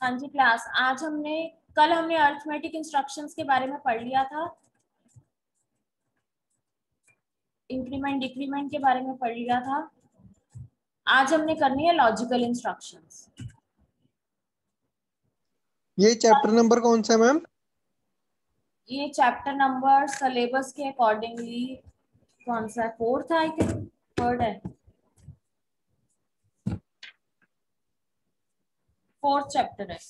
हाँ जी क्लास, कल हमने अर्थमेटिक इंस्ट्रक्शंस के बारे में पढ़ लिया था, इंक्रीमेंट डिक्रीमेंट के बारे में पढ़ लिया था। आज हमने करनी है लॉजिकल इंस्ट्रक्शंस। ये चैप्टर नंबर कौन सा है मैम? ये चैप्टर नंबर सिलेबस के अकॉर्डिंगली कौन सा है? फोर्थ है, आई थिंक थर्ड है, फोर्थ चैप्टर है।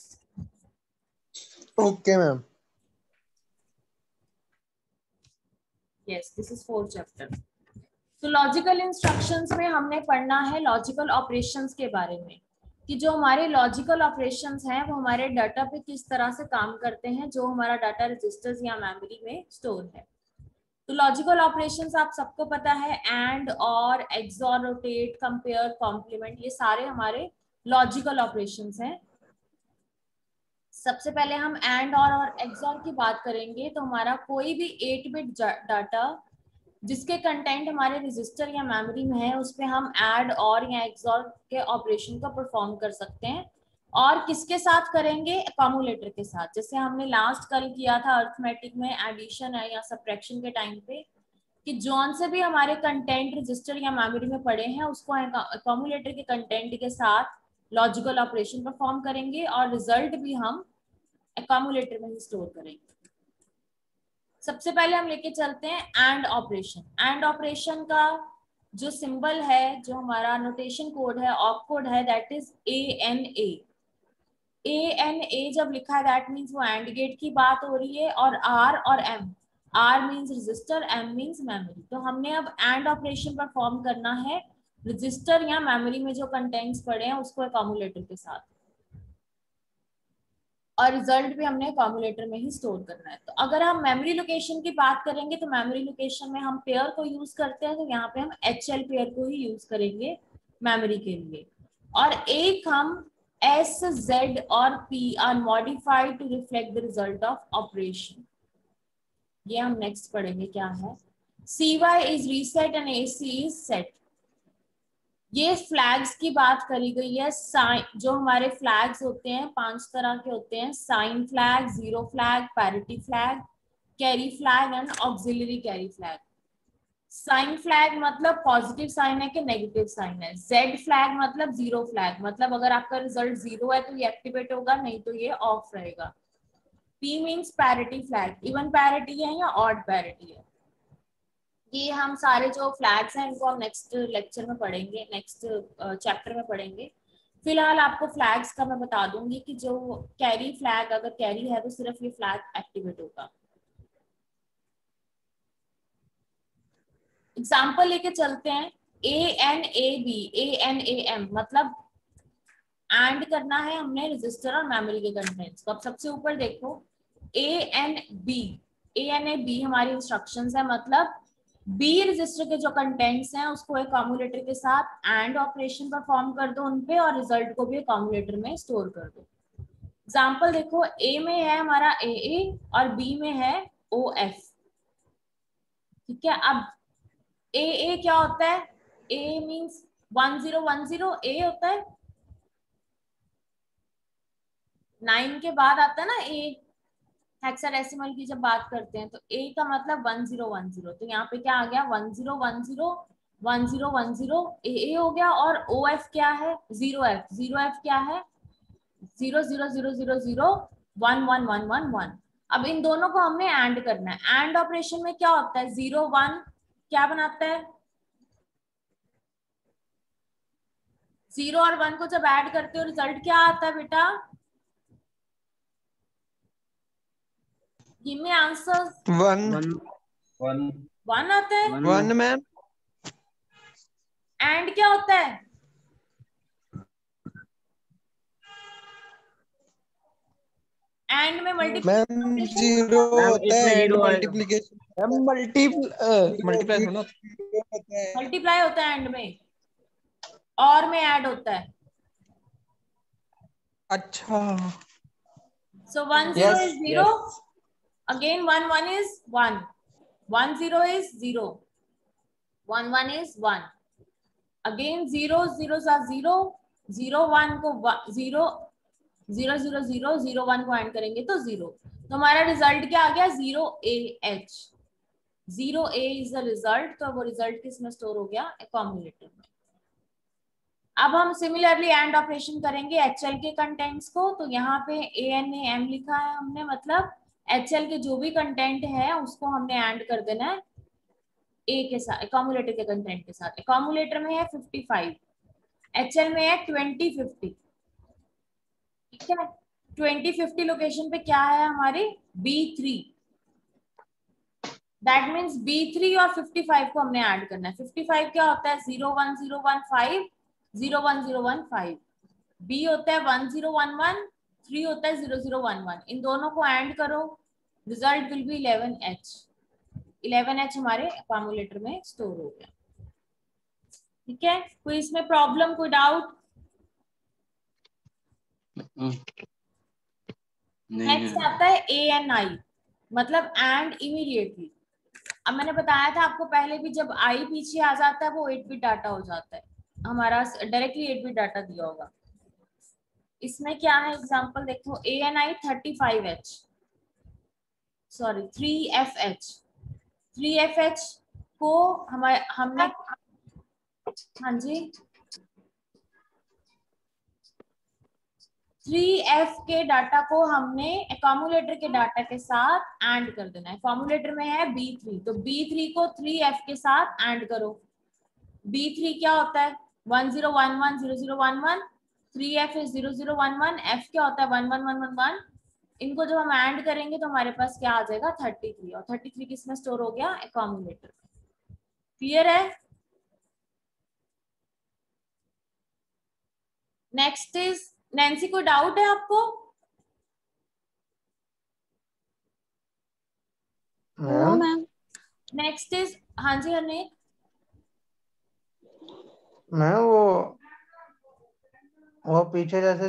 Okay ma'am. Yes, this is fourth chapter. तो लॉजिकल इंस्ट्रक्शंस में हमने पढ़ना है लॉजिकल ऑपरेशंस के बारे में, कि जो हमारे लॉजिकल ऑपरेशंस हैं वो हमारे डाटा पे किस तरह से काम करते हैं, जो हमारा डाटा रजिस्टर्स या मेमोरी में स्टोर है। तो लॉजिकल ऑपरेशंस आप सबको पता है, एंड, और, एक्सॉर, रोटेट, कंपेयर, कॉम्प्लीमेंट, ये सारे हमारे लॉजिकल ऑपरेशंस हैं। सबसे पहले हम एंड और एक्सॉर की बात करेंगे। तो हमारा कोई भी 8 बिट डाटा जिसके कंटेंट हमारे रजिस्टर या मेमोरी में है, उस पे हम ऐड और या एक्सऑर के ऑपरेशन को परफॉर्म कर सकते हैं। और किसके साथ करेंगे? अकोमुलेटर के साथ। जैसे हमने लास्ट कल किया था अर्थमेटिक में एडिशन है या सब्ट्रैक्शन के टाइम पे, कि जौन से भी हमारे कंटेंट रजिस्टर या मेमोरी में पड़े हैं उसको अकोमुलेटर के कंटेंट के साथ लॉजिकल ऑपरेशन परफॉर्म करेंगे और रिजल्ट भी हम अकोमुलेटर में ही स्टोर करेंगे। सबसे पहले हम लेके चलते हैं एंड ऑपरेशन। एंड ऑपरेशन का जो सिंबल है, जो हमारा नोटेशन कोड है, ऑप कोड है, दैट इज ANA। ANA जब लिखा है दैट मीन्स वो एंड गेट की बात हो रही है। और R और M, R means register, M means memory. तो हमने अब एंड ऑपरेशन परफॉर्म करना है रजिस्टर या मेमोरी में जो कंटेंट्स पड़े हैं उसको अकोमुलेटर के साथ, और रिजल्ट भी हमने अकोमुलेटर में ही स्टोर करना है। तो अगर हम मेमोरी लोकेशन की बात करेंगे तो मेमोरी लोकेशन में हम पेयर को यूज करते हैं, तो यहाँ पे हम HL पेयर को ही यूज करेंगे मेमोरी के लिए। और एक हम S, Z और P are modified to reflect the result of operation. ये हम नेक्स्ट पढ़ेंगे क्या है। CY is reset and AC is set. ये फ्लैग्स की बात करी गई है। साइन, जो हमारे फ्लैग्स होते हैं 5 तरह के होते हैं: sign flag, zero flag, parity flag, carry flag and auxiliary carry flag. Sign flag मतलब पॉजिटिव साइन है कि नेगेटिव साइन है। जेड फ्लैग मतलब जीरो फ्लैग, मतलब अगर आपका रिजल्ट 0 है तो ये एक्टिवेट होगा, नहीं तो ये ऑफ रहेगा। P means parity flag, even parity है या ऑड पैरिटी है। ये हम सारे जो फ्लैग्स हैं इनको हम नेक्स्ट लेक्चर में पढ़ेंगे, नेक्स्ट चैप्टर में पढ़ेंगे। फिलहाल आपको फ्लैग्स का मैं बता दूंगी कि जो कैरी फ्लैग, अगर कैरी है तो सिर्फ ये फ्लैग एक्टिवेट होगा। एग्जाम्पल लेके चलते हैं। ANAB, ANAM मतलब एंड करना है हमने रजिस्टर और मेमोरी के कंटेंट्स को। अब सबसे ऊपर देखो ANB, ANAB हमारी इंस्ट्रक्शंस है, मतलब B रजिस्टर के जो कंटेंट्स हैं उसको अकोमुलेटर के साथ एंड ऑपरेशन परफॉर्म कर दो उनपे, और रिजल्ट को भी अकोमुलेटर में स्टोर कर दो। एग्जाम्पल देखो, A में है हमारा AA और B में है OF। ठीक है, अब AA क्या होता है? A मीन्स 1010 A होता है। 9 के बाद आता है ना A, हेक्साडेसिमल की जब बात करते हैं तो A का मतलब 1010। तो यहाँ पे क्या आ गया? 1010 1010 AA हो गया। और OF क्या है? 0F, 0F क्या है? 000001111। अब इन दोनों को हमने एंड करना है। एंड ऑपरेशन में क्या होता है? 0 1 क्या बनाता है? 0 और 1 को जब ऐड करते हो रिजल्ट क्या आता है बेटा? Give me answer. 1 1 आता है। 1 मैम। एंड क्या होता है? एंड में मल्टीप्लिकेशन मैम ऑपरेशन नहीं 0 होता? होता है and multiplication. Ma'am multiply multiply होना। होता है एंड में, और में ऐड होता है। अच्छा। So 1 0 yes is 0. Again 1 1 is 1. 1 0 is 0. 1 1 is 1. Again 0 zeros are 0. 0 1 को 0 0 0 0 0 1 को ऐड करेंगे तो 0, तो हमारा रिजल्ट क्या आ गया 0AH। 0A is the result, तो वो रिजल्ट किस में स्टोर हो गया, एक्यूमुलेटर में। अब हम सिमिलरली एंड ऑपरेशन करेंगे HL के कंटेंट्स को, तो यहाँ पे ANAM लिखा है हमने, मतलब HL के जो भी कंटेंट है उसको हमने ऐड कर देना है A के साथ, एक्यूमुलेटर के कंटेंट के साथ। एक्यूमुलेटर में है 55, HL में है 2050, ठीक है। 2050 लोकेशन पे क्या है हमारी B3, दैट मीन्स B3 और 55 को हमने ऐड करना है। 55 क्या होता है 01015 01015, B होता है 1011, 3 होता है 0011, इन दोनों को ऐड करो, result will be 11H। 11H हमारे एक्यूमुलेटर में स्टोर हो गया, ठीक है। कोई इसमें प्रॉब्लम, कोई डाउट? नेक्स्ट आता है ANI, मतलब एंड इमीडिएटली। अब मैंने बताया था आपको पहले भी, जब आई पीछे आ जाता है वो 8 बिट डाटा हो जाता है हमारा, डायरेक्टली 8 बिट डाटा दिया होगा। इसमें क्या है एग्जांपल देखो, ANI 35H, sorry 3FH। 3FH को हमने हाँ जी 3F के डाटा को हमने एक्यूमुलेटर के डाटा के साथ ऐड कर देना है। एक्यूमुलेटर में है B3, तो B3 को 3F के साथ ऐड करो। B3 क्या होता है 10110011, 3F is 0011, F क्या होता है 11111। इनको जब हम ऐड करेंगे तो हमारे पास क्या आ जाएगा 33, और 33 किसमें स्टोर हो गया, एक्यूमुलेटर में। क्लियर है? नेक्स्ट इज नैन्सी, कोई डाउट है आपको? मैम नेक्स्ट इज हाँ जी अनेक। मैम वो पीछे जैसे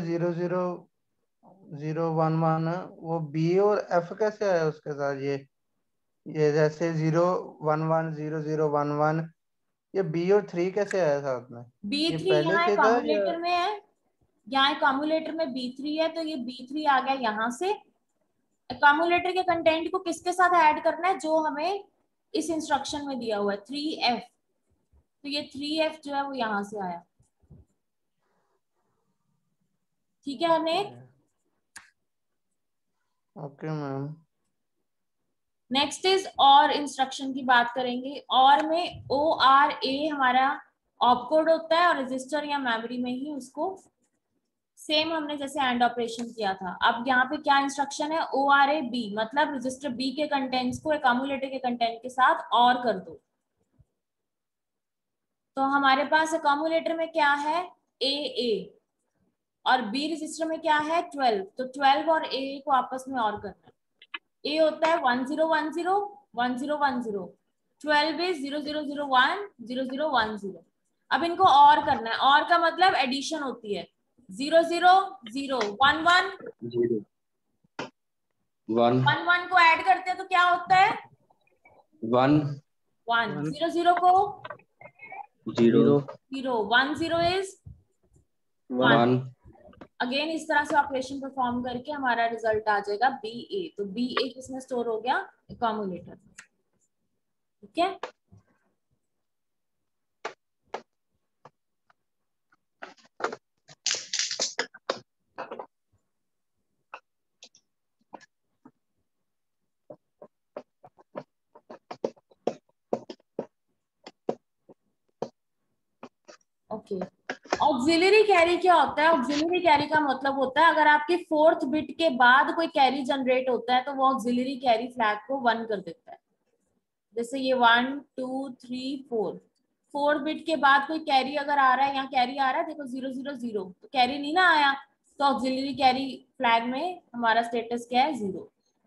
00011 वो B और F कैसे आया उसके साथ, ये जैसे 0110011, ये B और 3 कैसे आया साथ में? ये B3 पहले यहाँ से था या? एक्यूमुलेटर में है, यहाँ एक्यूमुलेटर में B3 है, तो ये B3 आ गया यहाँ से। एक्यूमुलेटर के कंटेंट को किसके साथ ऐड करना है, जो हमें इस इंस्ट्रक्शन में दिया हुआ है 3F, तो ये 3F जो है वो यहाँ से आया, ठीक है अनेक। Okay ma'am. Next is or instruction की बात करेंगे। और में ORA हमारा ऑपकोड होता है, और रजिस्टर या मेमोरी में ही उसको सेम हमने जैसे एंड ऑपरेशन किया था। अब यहाँ पे क्या इंस्ट्रक्शन है, ORA B, मतलब रजिस्टर B के कंटेंट्स को एक्यूमुलेटर के कंटेंट के साथ और कर दो। तो हमारे पास एक्यूमुलेटर में क्या है AA, और B रजिस्टर में क्या है 12, तो 12 और AA को आपस में और करना है। A होता है 1010 1010, 12 इज 0001 0010। अब इनको और करना है, और का मतलब एडिशन होती है, 00011 11 को ऐड करते हैं तो क्या होता है 1 1, 00 को 0 0, 10 इज 1। अगेन इस तरह से ऑपरेशन परफॉर्म करके हमारा रिजल्ट आ जाएगा BA। तो BA किसमें स्टोर हो गया, एक्यूमुलेटर, ठीक है। ओके, ऑक्सिलरी कैरी क्या होता है? ऑक्सिलरी कैरी का मतलब होता है अगर आपके 4th बिट के बाद कोई कैरी जनरेट होता है तो वो ऑक्सिलरी कैरी फ्लैग को 1 कर देता है। जैसे ये 1 2 3 4, 4 बिट के बाद कोई कैरी अगर आ रहा है, यहाँ कैरी आ रहा है देखो 000, तो कैरी नहीं ना आया, तो ऑक्सिलरी कैरी फ्लैग में हमारा स्टेटस क्या है 0।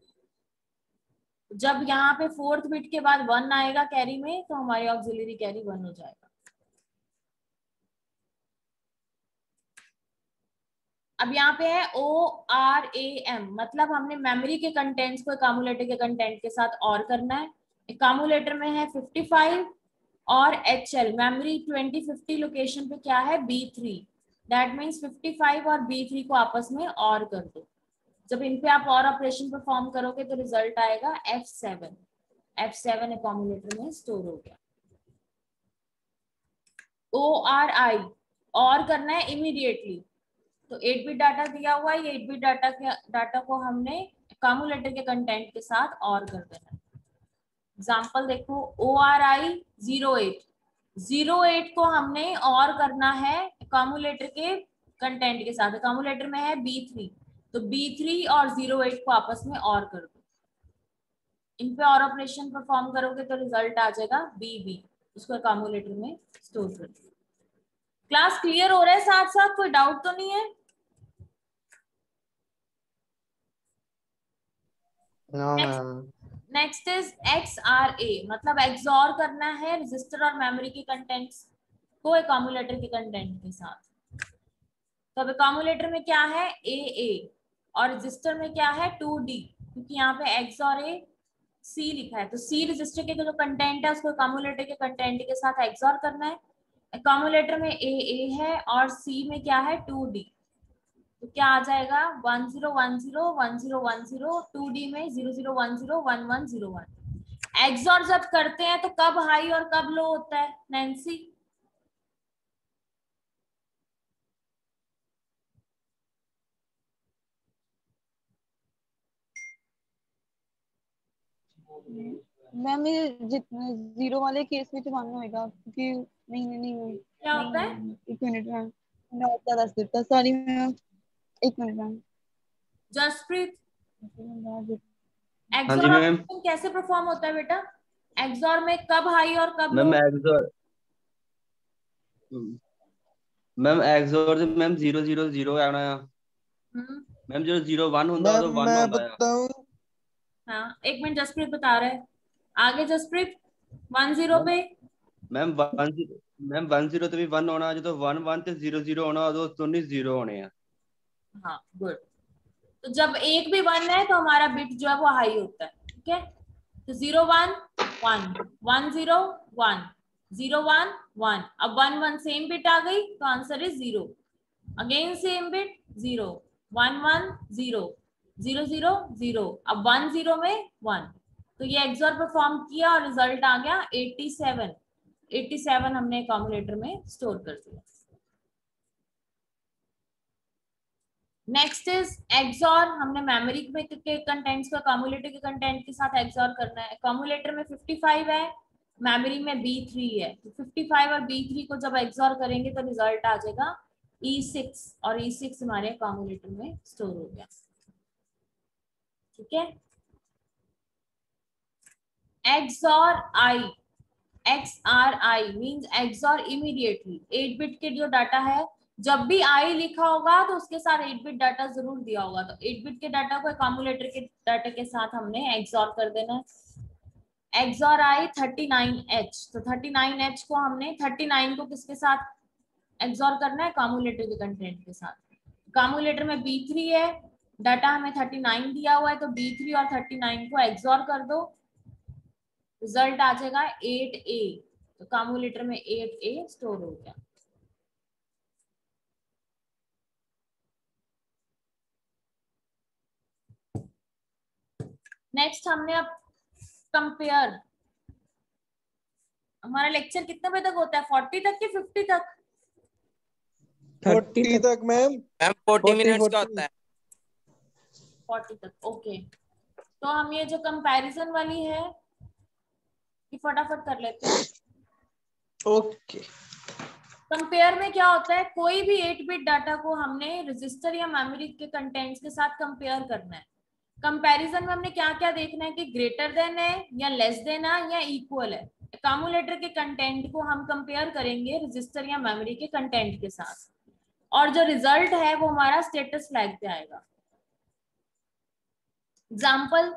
जब यहाँ पे 4th बिट के बाद 1 आएगा कैरी में, तो हमारी ऑक्सिलरी कैरी 1 हो जाएगा। अब यहाँ पे है ORAM, मतलब हमने मेमोरी के कंटेंट्स को एक्यूमुलेटर के कंटेंट के साथ और करना है। एक्यूमुलेटर में है 55, और HL मेमोरी 2050 लोकेशन पे क्या है B3, दैट मीन्स 55 और B3 को आपस में और कर दो। जब इन पे आप और ऑपरेशन परफॉर्म करोगे तो रिजल्ट आएगा F7। F7 एक्यूमुलेटर में स्टोर हो गया। ORI और करना है इमीडिएटली, तो 8 बिट डाटा दिया हुआ है, ये 8 बिट डाटा को हमने एक्यूमुलेटर के कंटेंट के साथ और कर देना है। एग्जाम्पल देखो, ORI 08 को हमने और करना है एक्यूमुलेटर के कंटेंट के साथ। एक्यूमुलेटर में है B3, तो B3 और 08 को आपस में और कर दो। इन पे और ऑपरेशन परफॉर्म करोगे तो रिजल्ट आ जाएगा BB, उसको एक्यूमुलेटर में स्टोर कर दो। क्लास क्लियर हो रहा है? साथ साथ कोई डाउट तो नहीं है? No ma'am. Next is XRA, मतलब एक्सऑर करना है रजिस्टर और मेमोरी के कंटेंट्स को एक्यूमुलेटर के कंटेंट के साथ। तो अब एक्यूमुलेटर में क्या है AA और रजिस्टर में क्या है 2D, क्योंकि यहाँ पे X और A C लिखा है, तो C रजिस्टर के जो कंटेंट है उसको एक्यूमुलेटर के कंटेंट के साथ एक्सऑर करना है। एक्यूमुलेटर में AA है और C में क्या है 2D, तो क्या आ जाएगा 10101010, 2D में 00101101। एक्सऑर जब करते हैं तो कब हाई और कब लो होता है नैन्सी? मैम ये जितना जीरो वाले केस में तो मानना होगा, क्योंकि नहीं क्या होता है? एक मिनट मैम, मैं और बता देता, सॉरी मैम, एक मिनट मैम। जसप्रीत, हाँ जी एक्सॉर मैम। ऑपरेशन कैसे परफॉर्म होता है बेटा? एक्सॉर में कब हाई और कब लो? मैम एक्सोर मैम एक्सोर जब मैम 000 आना है मैम, जो 01 ਹੁੰਦਾ मैम ਉਦੋਂ 1 मैं ਹੁੰਦਾ ਆ। बताऊं? हाँ, एक मिनट, जसप्रीत बता रहे हैं। आगे जसप्रीत, 10 मैम पे मैम 10 ਤੇ ਵੀ 1 ਆਉਣਾ, ਜਦੋਂ 11 ਤੇ 00 ਆਉਣਾ ਉਦੋਂ ਦੋਨੇ 0 ਹੋਣੇ ਆ। हाँ गुड। तो जब एक भी 1 है तो हमारा बिट जो है वो हाई होता है, ठीक है? तो 01 1 10 1 01 1, अब 1 सेम बिट आ गई तो answer is 0। Again same bit 0 1 1 0 0 0 0, अब 1 0 में 1, तो ये एक्सॉर परफॉर्म किया और रिजल्ट आ गया 87। 87 हमने एक्यूमुलेटर में स्टोर कर दिया। नेक्स्ट इज एक्सॉर, हमने मेमोरी के कंटेंट्स को एक्यूमुलेटर के कंटेंट के साथ एक्सॉर करना है। एक्यूमुलेटर में 55 है, मेमोरी में B3 है, तो 55 और B3 को जब एक्सॉर करेंगे तो रिजल्ट आ जाएगा E6, और E6 हमारे एक्यूमुलेटर में स्टोर हो गया, ठीक है? XRI means XOR immediately. 8 bit के जो डाटा है, जब भी I लिखा होगा तो उसके साथ 8 बिट डाटा जरूर दिया होगा, तो 8 बिट के डाटा को एक्यूमुलेटर के डाटा के साथ हमने एक्सॉर कर देना है। एक्सॉर I 39H, तो 39H को हमने 39 को किसके साथ एक्सॉर करना है? एक्यूमुलेटर के कंटेंट के साथ। एक्यूमुलेटर में B3 है, डाटा हमें 39 दिया हुआ है, तो B3 और 39 को एक्सॉर कर दो, रिजल्ट आ जाएगा 8A, तो एक्यूमुलेटर में 8A स्टोर हो गया। नेक्स्ट हमने अब कंपेयर। हमारा लेक्चर कितने बजे तक होता है? 40 तक कि 50 तक? 40 तक मैम। मैम 40 मिनट्स का होता है। 40 तक, ओके। तो हम ये जो कंपैरिजन वाली है कि फटाफट कर लेते हैं। ओके। कंपेयर में क्या होता है, कोई भी 8 बिट डाटा को हमने रजिस्टर या मेमोरी के कंटेंट्स के साथ कंपेयर करना है। कंपैरिजन में हमने क्या क्या देखना है कि ग्रेटर देन है या लेस देन है या इक्वल है। एक्यूमुलेटर के कंटेंट को हम कंपेयर करेंगे रजिस्टर या मेमोरी के कंटेंट के साथ, और जो रिजल्ट है वो हमारा स्टेटस फ्लैग पे आएगा। Example,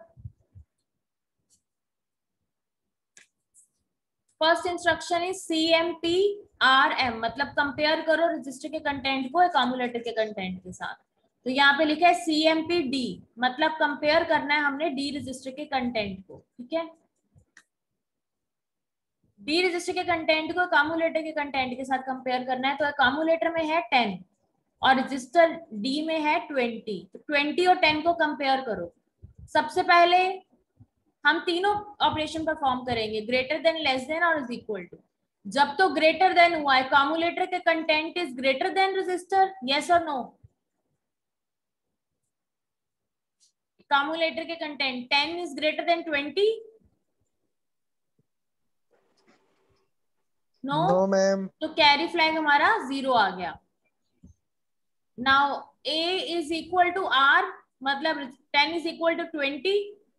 first instruction is CMP/RM, मतलब कंपेयर करो रजिस्टर के कंटेंट को एक्यूमुलेटर के कंटेंट के साथ। तो यहाँ पे लिखा है CMP/D, मतलब कंपेयर करना है हमने D रजिस्टर के कंटेंट को, ठीक है? D रजिस्टर के कंटेंट को एक्यूमुलेटर के कंटेंट के साथ कंपेयर करना है, तो एक्यूमुलेटर में है 10, और रजिस्टर डी में है 20, तो 20 और 10 को कंपेयर करो। सबसे पहले हम तीनों ऑपरेशन परफॉर्म करेंगे, ग्रेटर देन, लेस देन और इज इक्वल टू। जब तो ग्रेटर देन हुआ है, कम्युलेटर के content is greater than register, yes और नो? कम्युलेटर के content 10 is greater than 20? No ma'am. तो कैरी फ्लैग हमारा 0 आ गया। Now a is equal to r, मतलब 10 इज इक्वल टू 20?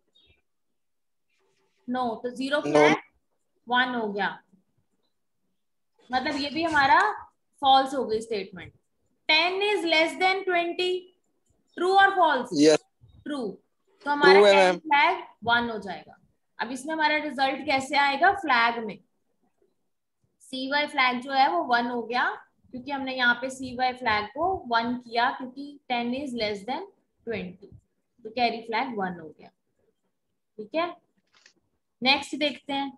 नो, तो 0 फ्लैग 1 हो गया, मतलब ये भी हमारा फॉल्स हो गई statement. 10 is less than 20, true और फॉल्स? यस ट्रू, तो हमारा True है, 10 मैम। फ्लैग 1 हो जाएगा। अब इसमें हमारा रिजल्ट कैसे आएगा? फ्लैग में cy फ्लैग जो है वो 1 हो गया, क्योंकि हमने यहाँ पे cy फ्लैग को 1 किया, क्योंकि 10 इज लेस देन 20, तो कैरी फ्लैग 1 हो गया। ठीक है, नेक्स्ट देखते हैं।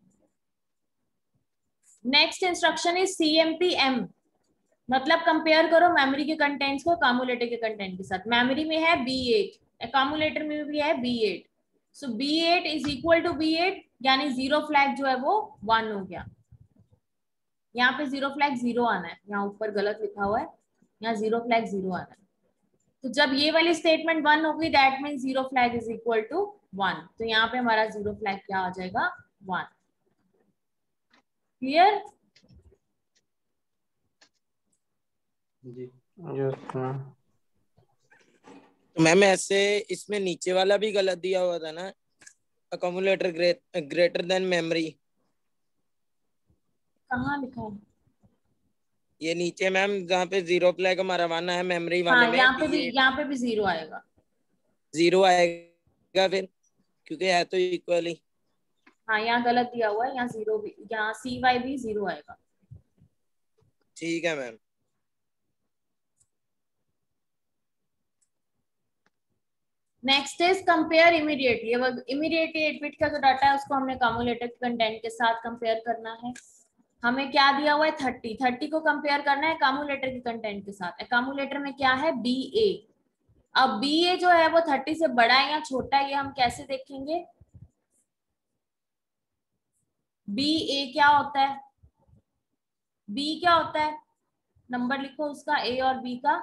नेक्स्ट इंस्ट्रक्शन इज CMP-M, मतलब कंपेयर करो मेमोरी के कंटेंट्स को कम्युलेटर के कंटेंट के साथ। मेमोरी में है B8, कम्युलेटर में भी है B8, so B8 is equal to B8, यानी 0 फ्लैग जो है वो 1 हो गया। यहाँ पे 0 फ्लैग 0 आना है, यहाँ ऊपर गलत लिखा हुआ है, यहाँ 0 फ्लैग 0 आना है। तो जब ये वाली स्टेटमेंट 1 होगी, that mean 0 flag is equal to 1, तो यहाँ पे हमारा 0 फ्लैग क्या आ जाएगा? 1। क्लियर? जी यस मैम। तो मैम ऐसे इसमें नीचे वाला भी गलत दिया हुआ था ना, अकोमुलेटर ग्रेटर देन मेमोरी। कहाँ लिखा है? ये नीचे मैम जहाँ पे 0 फ्लैग हमारा 1 है, मेमोरी वाले हाँ, में यहाँ पे भी 0 आएगा। 0 आएगा फिर, क्योंकि है तो इक्वली। हाँ, यहाँ गलत दिया हुआ है, यहाँ 0 भी, यहाँ CY भी 0 आएगा। ठीक है ma'am. Next is compare immediately. अब इमीडिएटली 8 बिट का जो डाटा है उसको हमने कम्युलेटर के कंटेंट के साथ कंपेयर करना है। हमें क्या दिया हुआ है? 30 को कंपेयर करना है कम्युलेटर के कंटेंट के साथ। कम्युलेटर में क्या है? BA। अब BA जो है वो 30 से बड़ा है या छोटा है, ये हम कैसे देखेंगे? BA क्या होता है? B क्या होता है? नंबर लिखो उसका, A और B का,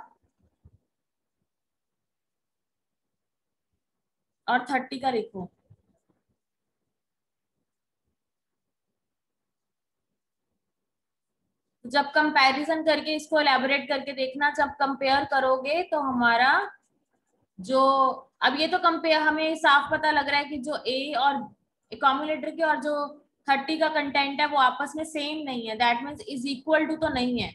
और 30 का लिखो। जब कंपैरिजन करके इसको एलैबोरेट करके देखना, जब कंपेयर करोगे तो हमारा जो, अब ये तो कंपेयर हमें साफ पता लग रहा है कि जो A और कम्युलेटर के और जो 30 का कंटेंट है वो आपस में सेम नहीं है, that means is equal to तो नहीं है।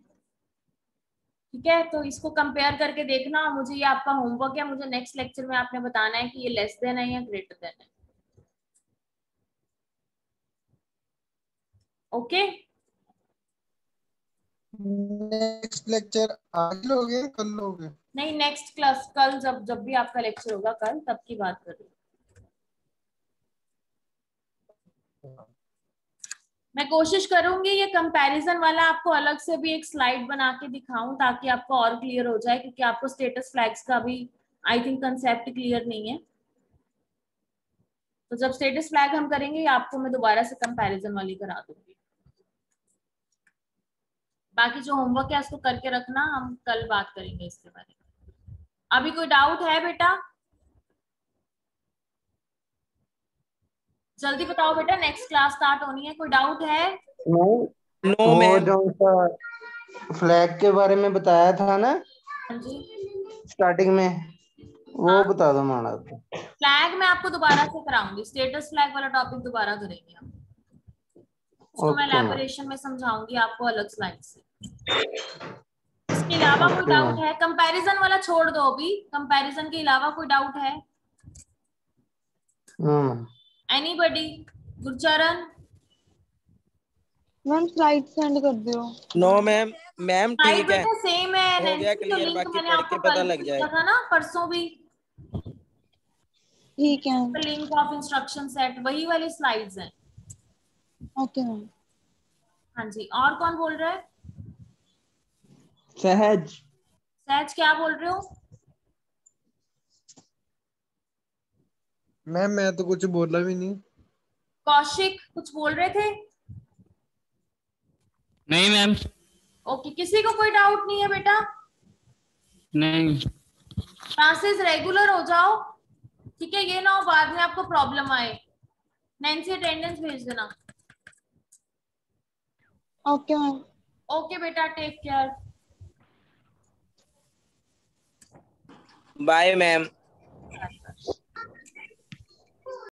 ठीक है, तो इसको कंपेयर करके देखना। मुझे ये आपका होमवर्क है, मुझे नेक्स्ट लेक्चर में आपने बताना है कि ये लेस देन है या ग्रेटर देन है। ओके, नेक्स्ट लेक्चर आज लोगे कल लोगे? नहीं, नेक्स्ट क्लास कल, जब भी आपका लेक्चर होगा कल, तब की बात कर रही हूँ। मैं कोशिश करूंगी ये कंपैरिजन वाला आपको अलग से भी एक स्लाइड बना के दिखाऊं, ताकि आपको और क्लियर हो जाए, क्योंकि आपको स्टेटस फ्लैग्स का भी आई थिंक कंसेप्ट क्लियर नहीं है। तो जब स्टेटस फ्लैग हम करेंगे, आपको मैं दोबारा से कंपैरिजन वाली करा दूंगी। बाकी जो होमवर्क है उसको करके रखना, हम कल बात करेंगे इसके बारे में। अभी कोई डाउट है बेटा? जल्दी बताओ बेटा, नेक्स्ट क्लास स्टार्ट होनी है, कोई डाउट है? नो वो मैम। जो उनका फ्लैग के बारे में बताया था ना हाँ जी, स्टार्टिंग में, वो हाँ, बता दो माना तो। फ्लैग मैं आपको दोबारा से कराऊंगी, स्टेटस फ्लैग वाला टॉपिक दोबारा करेंगे हम। उसको मैं ओके मैम। एलैबोरेशन में समझाऊंगी आपको अलग स्लाइड से। इसके अलावा कोई ओके डाउट मैम। है? कंपैरिजन वाला छोड़ दो अभी, कंपैरिजन के अलावा कोई डाउट है? No ma'am. Anybody? Gurcharan? Ma'am slide send कर दो। No ma'am. मैम साइड ठीक है, बेटा सेम है हो गया नैन्सी, जो क्लियर, लिंक बाकी मैंने पढ़ आपको के कल पता भी लग दिया जाएगा। था ना, परसों भी, ठीक है। लिंक ऑफ इंस्ट्रक्शन सेट, वही वाली स्लाइड्स हैं। Okay ma'am. हाँ जी, और कौन बोल रहा है? सहज। सहज क्या बोल रहे हो? मैम मैं तो कुछ बोला भी नहीं। कौशिक कुछ बोल रहे थे? नहीं मैम। ओके, किसी को कोई डाउट नहीं है बेटा? नहीं। क्लासेस रेगुलर हो जाओ, ठीक है? ये ना हो बाद में आपको प्रॉब्लम आए। नैन्सी अटेंडेंस भेज देना। Okay ma'am. ओके बेटा, टेक केयर। Bye ma'am.